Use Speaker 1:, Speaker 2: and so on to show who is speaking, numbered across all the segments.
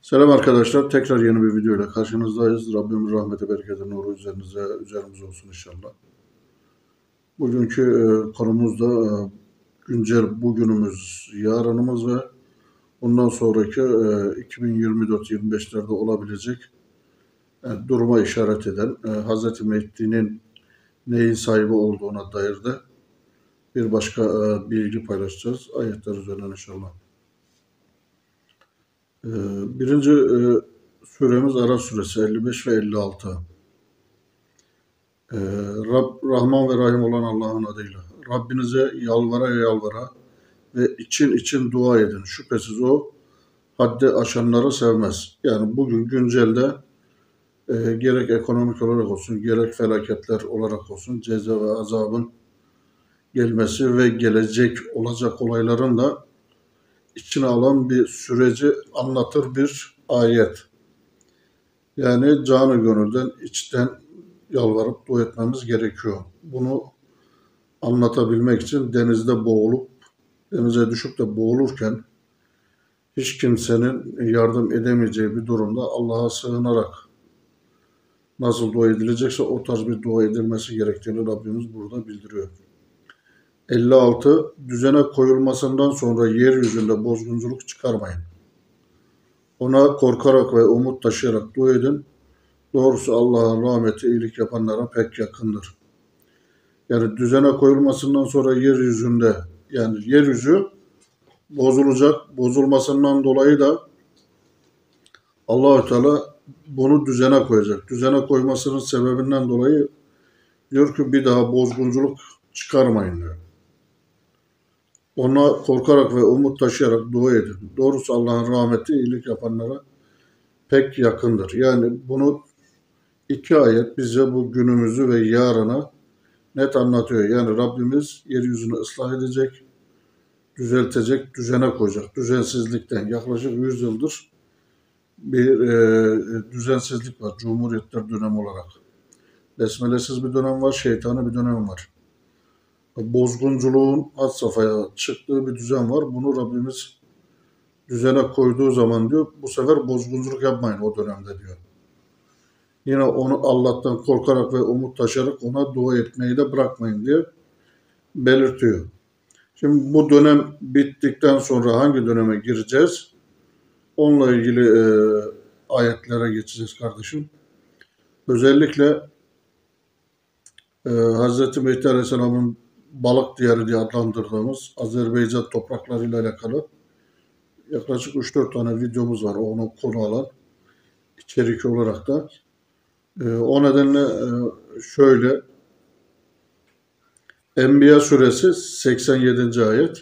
Speaker 1: Selam arkadaşlar. Tekrar yeni bir video ile karşınızdayız. Rabbimin rahmeti, bereketi, nuru üzerimize olsun inşallah. Bugünkü konumuz da güncel bugünümüz, yarınımız ve bundan sonraki 2024-25'lerde olabilecek duruma işaret eden Hz. Mehdi'nin neyin sahibi olduğuna dair de bir başka bilgi paylaşacağız. Ayetler üzerinden inşallah. Birinci suremiz Araf suresi 55 ve 56. Rahman ve Rahim olan Allah'ın adıyla. Rabbinize yalvara ve için dua edin. Şüphesiz o haddi aşanları sevmez. Yani bugün güncelde gerek ekonomik olarak olsun, gerek felaketler olarak olsun, ceza ve azabın gelmesi ve gelecek olacak olayların da içine alan bir süreci anlatır bir ayet. Yani canı gönülden, içten yalvarıp dua etmemiz gerekiyor. Bunu anlatabilmek için denize düşüp de boğulurken hiç kimsenin yardım edemeyeceği bir durumda Allah'a sığınarak nasıl dua edilecekse o tarz bir dua edilmesi gerektiğini Rabbimiz burada bildiriyor. 56. Düzene koyulmasından sonra yeryüzünde bozgunculuk çıkarmayın. Ona korkarak ve umut taşıyarak dua edin. Doğrusu Allah'ın rahmeti iyilik yapanlara pek yakındır. Yani düzene koyulmasından sonra yeryüzünde, yani yeryüzü bozulacak. Bozulmasından dolayı da Allah-u Teala bunu düzene koyacak. Düzene koymasının sebebinden dolayı diyor ki bir daha bozgunculuk çıkarmayın diyor. Ona korkarak ve umut taşıyarak dua edin. Doğrusu Allah'ın rahmeti iyilik yapanlara pek yakındır. Yani bunu iki ayet bize bu günümüzü ve yarını net anlatıyor. Yani Rabbimiz yeryüzünü ıslah edecek, düzeltecek, düzene koyacak. Düzensizlikten yaklaşık 100 yıldır bir düzensizlik var. Cumhuriyetler dönemi olarak. Besmelesiz bir dönem var, şeytani bir dönem var. Bozgunculuğun had safhaya çıktığı bir düzen var. Bunu Rabbimiz düzene koyduğu zaman diyor, bu sefer bozgunculuk yapmayın o dönemde diyor. Yine onu Allah'tan korkarak ve umut taşıyarak ona dua etmeyi de bırakmayın diye belirtiyor. Şimdi bu dönem bittikten sonra hangi döneme gireceğiz? Onunla ilgili ayetlere geçeceğiz kardeşim. Özellikle Hz. Mehdi Aleyhisselam'ın balık diyarı diye adlandırdığımız Azerbaycan topraklarıyla alakalı yaklaşık 3-4 tane videomuz var. Onu konu alan içerik olarak da. O nedenle şöyle Enbiya suresi 87. ayet.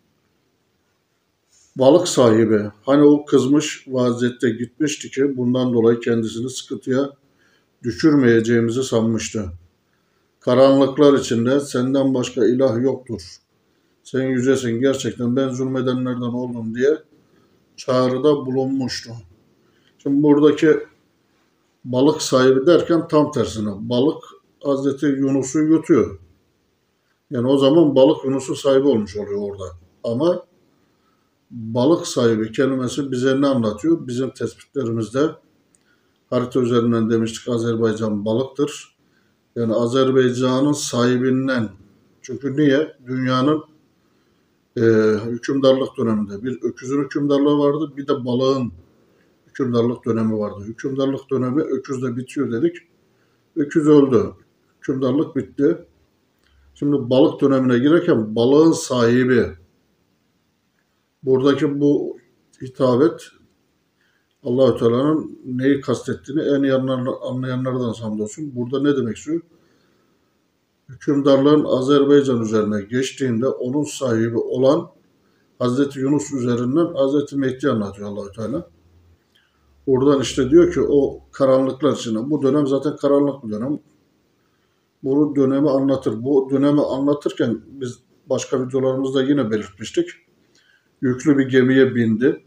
Speaker 1: Balık sahibi hani o kızmış vaziyette gitmişti ki bundan dolayı kendisini sıkıntıya düşürmeyeceğimizi sanmıştı. Karanlıklar içinde senden başka ilah yoktur. Sen yücesin, gerçekten ben zulmedenlerden oldum diye çağrıda bulunmuştu. Şimdi buradaki balık sahibi derken tam tersine balık Hazreti Yunus'u yutuyor. Yani o zaman balık Yunus'un sahibi olmuş oluyor orada. Ama balık sahibi kelimesi bize ne anlatıyor? Bizim tespitlerimizde harita üzerinden demiştik Azerbaycan balıktır. Yani Azerbaycan'ın sahibinden. Çünkü niye? Dünyanın hükümdarlık döneminde bir öküzün hükümdarlığı vardı, bir de balığın hükümdarlık dönemi vardı. Hükümdarlık dönemi öküzle bitiyor dedik. Öküz öldü. Hükümdarlık bitti. Şimdi balık dönemine girerken balığın sahibi. Buradaki bu hitabet Allah-u Teala'nın neyi kastettiğini en iyi anlayanlardan hamdolsun. Burada ne demek istiyor? Hükümdarlığın Azerbaycan üzerine geçtiğinde onun sahibi olan Hazreti Yunus üzerinden Hazreti Mehdi anlatıyor Allah-u Teala. Buradan işte diyor ki o karanlıklar içinde, bu dönem zaten karanlık bir dönem. Bu dönemi anlatır. Bu dönemi anlatırken biz başka videolarımızda yine belirtmiştik. Yüklü bir gemiye bindi.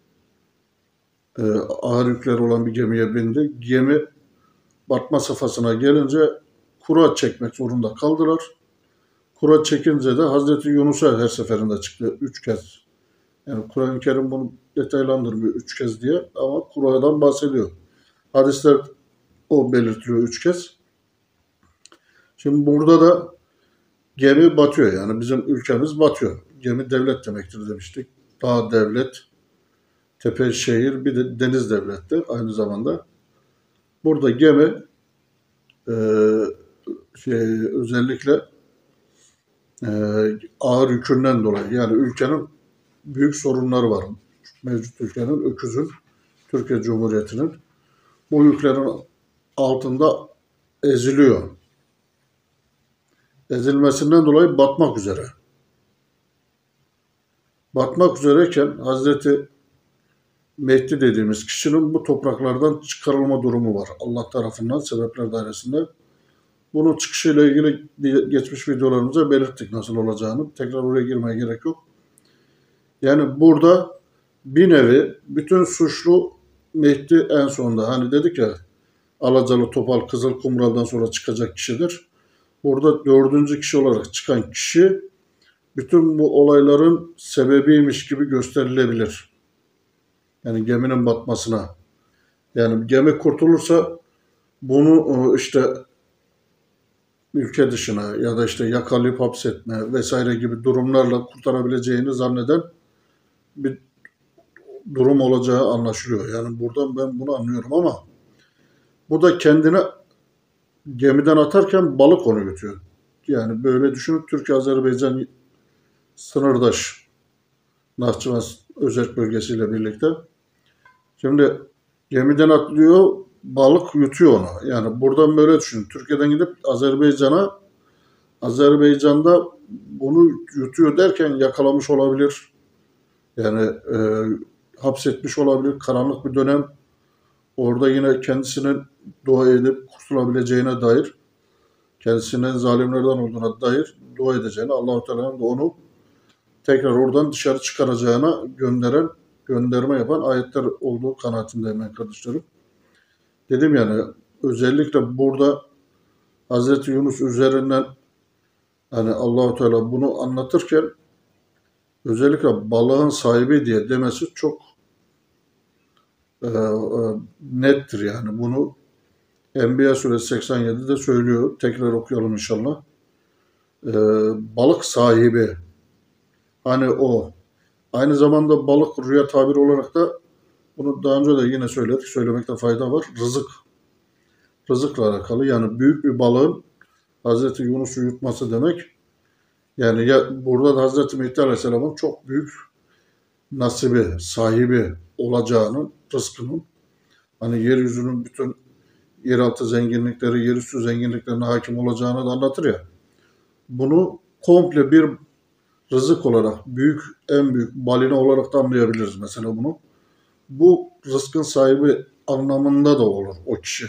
Speaker 1: Ağır yükleri olan bir gemiye bindi. Gemi batma safhasına gelince kura çekmek zorunda kaldılar. Kura çekince de Hazreti Yunus'a her seferinde çıktı 3 kez. Yani Kur'an-ı Kerim bunu detaylandırmıyor 3 kez diye ama Kur'an'dan bahsediyor. Hadisler o belirtiliyor 3 kez. Şimdi burada da gemi batıyor, yani bizim ülkemiz batıyor. Gemi devlet demektir demiştik. Dağ devlet, tepe şehir, bir de deniz devletti aynı zamanda. Burada gemi e, özellikle e, ağır yükünden dolayı, yani ülkenin büyük sorunları var. Mevcut ülkenin, öküzün, Türkiye Cumhuriyeti'nin bu yüklerin altında eziliyor. Ezilmesinden dolayı batmak üzere. Batmak üzereyken Hazreti Mehdi dediğimiz kişinin bu topraklardan çıkarılma durumu var. Allah tarafından sebepler dairesinde. Bunun çıkışıyla ilgili geçmiş videolarımıza belirttik nasıl olacağını. Tekrar oraya girmeye gerek yok. Yani burada bir nevi bütün suçlu Mehdi en sonunda. Hani dedik ya, Alacalı, Topal, Kızılkumral'dan sonra çıkacak kişidir. Burada 4. kişi olarak çıkan kişi bütün bu olayların sebebiymiş gibi gösterilebilir. Yani geminin batmasına. Yani gemi kurtulursa bunu işte ülke dışına ya da işte yakalayıp hapsetme vesaire gibi durumlarla kurtarabileceğini zanneden bir durum olacağı anlaşılıyor. Yani buradan ben bunu anlıyorum ama bu da kendini gemiden atarken balık onu yutuyor. Yani böyle düşünüp Türkiye-Azerbaycan sınırdaş Nahçıvan Özerk bölgesiyle birlikte. Şimdi gemiden atlıyor, balık yutuyor onu. Yani buradan böyle düşün. Türkiye'den gidip Azerbaycan'da bunu yutuyor derken yakalamış olabilir. Yani hapsetmiş olabilir. Karanlık bir dönem. Orada yine kendisinin dua edip kurtulabileceğine dair, kendisinin zalimlerden olduğuna dair dua edeceğine, Allah-u Teala'nın da onu tekrar oradan dışarı çıkaracağına gönderme yapan ayetler olduğu kanaatindeyim ben kardeşlerim. Dedim yani özellikle burada Hazreti Yunus üzerinden hani Allah-u Teala bunu anlatırken özellikle balığın sahibi diye demesi çok nettir yani. Bunu Enbiya suresi 87'de söylüyor. Tekrar okuyalım inşallah. Balık sahibi, hani o. Aynı zamanda balık rüya tabiri olarak da bunu daha önce de yine söyledik. Söylemekte fayda var. Rızıkla alakalı. Yani büyük bir balığın Hazreti Yunus'u yutması demek. Yani ya burada da Hazreti Mehdi Aleyhisselam'ın çok büyük nasibi, sahibi olacağının, rızkının, hani yeryüzünün bütün yeraltı zenginlikleri, yerüstü zenginliklerine hakim olacağını da anlatır ya. Bunu komple bir rızık olarak, en büyük balina olarak da anlayabiliriz mesela bunu. Bu rızkın sahibi anlamında da olur o kişi.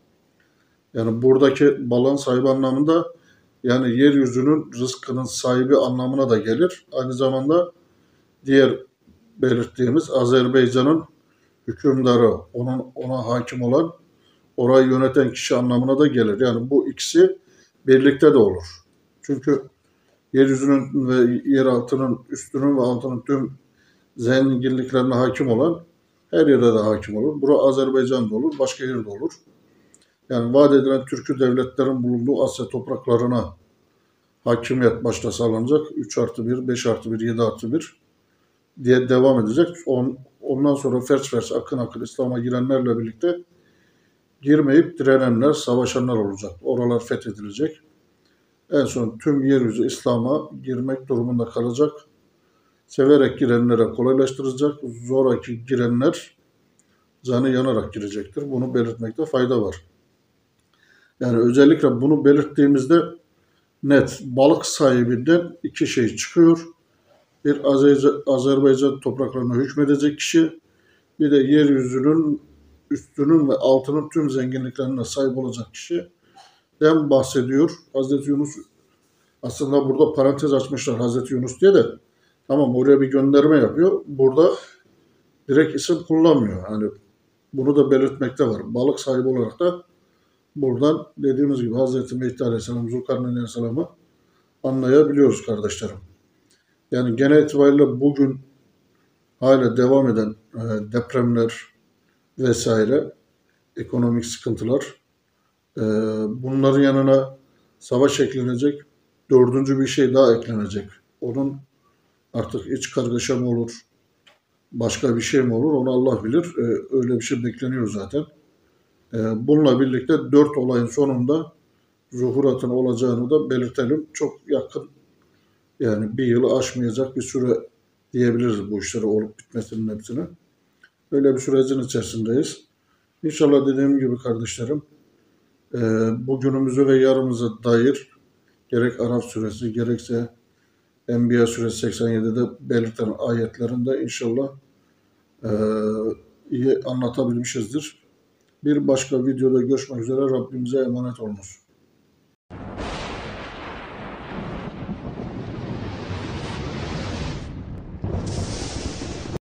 Speaker 1: Yani buradaki balığın sahibi anlamında, yani yeryüzünün rızkının sahibi anlamına da gelir. Aynı zamanda diğer belirttiğimiz Azerbaycan'ın hükümdarı, ona hakim olan, orayı yöneten kişi anlamına da gelir. Yani bu ikisi birlikte de olur. Çünkü yeryüzünün ve yeraltının, üstünün ve altının tüm zenginliklerine hakim olan her yerde de hakim olur. Bura Azerbaycan'da olur, başka yerde olur. Yani vaat edilen Türk'ü devletlerin bulunduğu Asya topraklarına hakimiyet başta sağlanacak. 3+1, 5+1, 7+1 diye devam edecek. Ondan sonra fers akın İslam'a girenlerle birlikte girmeyip direnenler, savaşanlar olacak. Oralar fethedilecek. En son tüm yeryüzü İslam'a girmek durumunda kalacak. Severek girenlere kolaylaştıracak. Zoraki girenler canı yanarak girecektir. Bunu belirtmekte fayda var. Yani özellikle bunu belirttiğimizde net, balık sahibinden 2 şey çıkıyor. Bir Azerbaycan topraklarına hükmedecek kişi, bir de yeryüzünün üstünün ve altının tüm zenginliklerine sahip olacak kişiden bahsediyor. Hazreti Yunus, aslında burada parantez açmışlar Hazreti Yunus diye de, tamam oraya bir gönderme yapıyor. Burada direkt isim kullanmıyor. Hani bunu da belirtmekte var. Balık sahibi olarak da buradan dediğimiz gibi Hazreti Mehdi Aleyhisselam, Zulkarneyn Aleyhisselam'ı anlayabiliyoruz kardeşlerim. Yani genel itibariyle bugün hala devam eden depremler vesaire, ekonomik sıkıntılar, e, bunların yanına savaş eklenecek, dördüncü bir şey daha eklenecek. Onun artık iç kargaşa mı olur, başka bir şey mi olur onu Allah bilir. Öyle bir şey bekleniyor zaten. Bununla birlikte dört olayın sonunda zuhuratın olacağını da belirtelim. Çok yakın, yani bir yılı aşmayacak bir süre diyebiliriz bu işlere olup bitmesinin hepsine. Böyle bir sürecin içerisindeyiz. İnşallah dediğim gibi kardeşlerim, bugünümüzü ve yarımıza dair gerek Araf suresi gerekse Enbiya suresi 87'de belirten ayetlerinde inşallah e, iyi anlatabilmişizdir. Bir başka videoda görüşmek üzere. Rabbimize emanet olunuz.